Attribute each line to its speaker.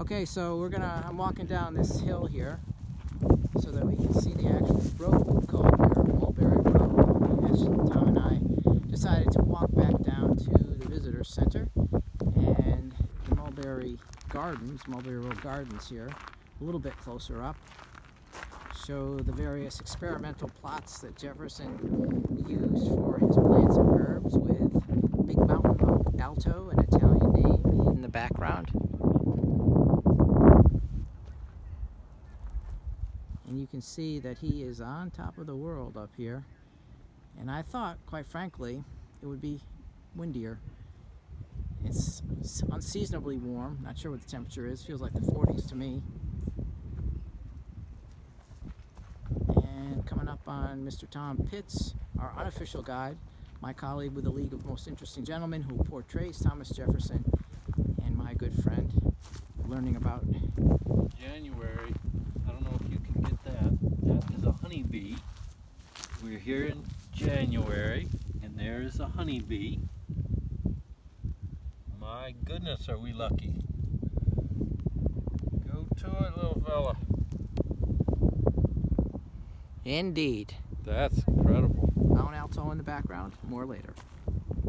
Speaker 1: Okay, so I'm walking down this hill here so that we can see the actual road called Pitz-Mulberry Row. As Tom and I decided to walk back down to the visitor center and the Mulberry Gardens, Mulberry Row Gardens here, a little bit closer up, show the various experimental plots that Jefferson used for his plants and herbs with Big Mountain Alto, an Italian name, in the background. And you can see that he is on top of the world up here. And I thought, quite frankly, it would be windier. It's unseasonably warm. Not sure what the temperature is. Feels like the 40s to me. And coming up on Mr. Tom Pitz, our unofficial guide, my colleague with the League of Most Interesting Gentlemen, who portrays Thomas Jefferson, and my good friend, learning about
Speaker 2: January. I don't know if you can get that. That is a honeybee. We're here in January, and there's a honeybee. My goodness, are we lucky. Go to it, little fella.
Speaker 1: Indeed.
Speaker 2: That's incredible.
Speaker 1: Mount Alto in the background. More later.